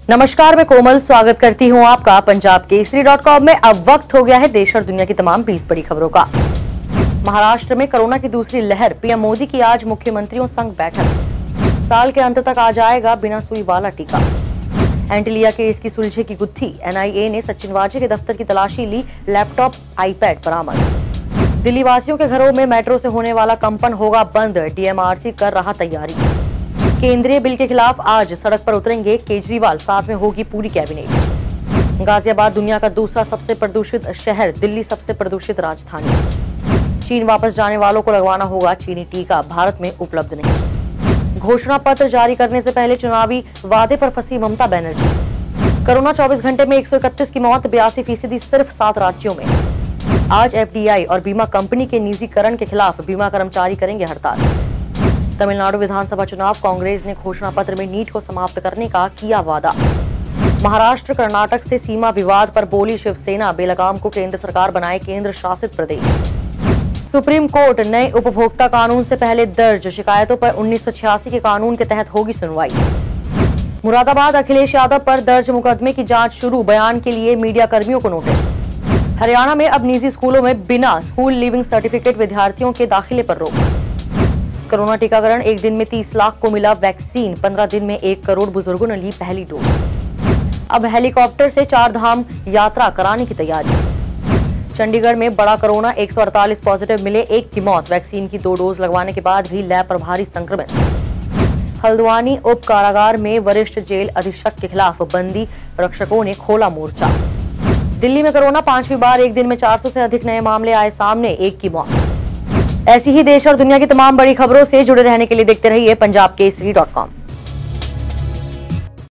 नमस्कार, मैं कोमल स्वागत करती हूं आपका पंजाब केसरी.com में। अब वक्त हो गया है देश और दुनिया की तमाम 20 बड़ी खबरों का। महाराष्ट्र में कोरोना की दूसरी लहर, पीएम मोदी की आज मुख्यमंत्रियों संग बैठक। साल के अंत तक आ जाएगा बिना सुई वाला टीका। एंटीलिया केस की सुलझे की गुत्थी, एनआईए ने सचिन वाजे के दफ्तर की तलाशी ली, लैपटॉप आईपैड बरामद। दिल्ली वासियों के घरों में मेट्रो से होने वाला कंपन होगा बंद, डीएमआरसी कर रहा तैयारी। केंद्रीय बिल के खिलाफ आज सड़क पर उतरेंगे केजरीवाल, साथ में होगी पूरी कैबिनेट। गाजियाबाद दुनिया का दूसरा सबसे प्रदूषित शहर, दिल्ली सबसे प्रदूषित राजधानी। चीन वापस जाने वालों को लगवाना होगा चीनी टीका, भारत में उपलब्ध नहीं। घोषणा पत्र जारी करने से पहले चुनावी वादे पर फंसी ममता बनर्जी। कोरोना 24 घंटे में 131 की मौत, 82% सिर्फ 7 राज्यों में। आज एफडीआई और बीमा कंपनी के निजीकरण के खिलाफ बीमा कर्मचारी करेंगे हड़ताल। तमिलनाडु विधानसभा चुनाव, कांग्रेस ने घोषणा पत्र में नीट को समाप्त करने का किया वादा। महाराष्ट्र कर्नाटक से सीमा विवाद पर बोली शिवसेना, बेलगाम को केंद्र सरकार बनाए केंद्र शासित प्रदेश। सुप्रीम कोर्ट, नए उपभोक्ता कानून से पहले दर्ज शिकायतों पर 1986 के कानून के तहत होगी सुनवाई। मुरादाबाद, अखिलेश यादव पर दर्ज मुकदमे की जांच शुरू, बयान के लिए मीडिया कर्मियों को नोटिस। हरियाणा में अब निजी स्कूलों में बिना स्कूल लीविंग सर्टिफिकेट विद्यार्थियों के दाखिले पर रोक। कोरोना टीकाकरण, एक दिन में 30 लाख को मिला वैक्सीन, 15 दिन में 1 करोड़ बुजुर्गों ने ली पहली डोज। अब हेलीकॉप्टर से 4 धाम यात्रा कराने की तैयारी। चंडीगढ़ में बड़ा कोरोना, 148 पॉजिटिव मिले, 1 की मौत। वैक्सीन की 2 डोज लगवाने के बाद भी लैब प्रभारी संक्रमित। हल्द्वानी उप कारागार में वरिष्ठ जेल अधीक्षक के खिलाफ बंदी रक्षकों ने खोला मोर्चा। दिल्ली में कोरोना 5वीं बार एक दिन में 400 से अधिक नए मामले आए सामने, 1 की मौत। ऐसी ही देश और दुनिया की तमाम बड़ी खबरों से जुड़े रहने के लिए देखते रहिए पंजाब केसरी.com।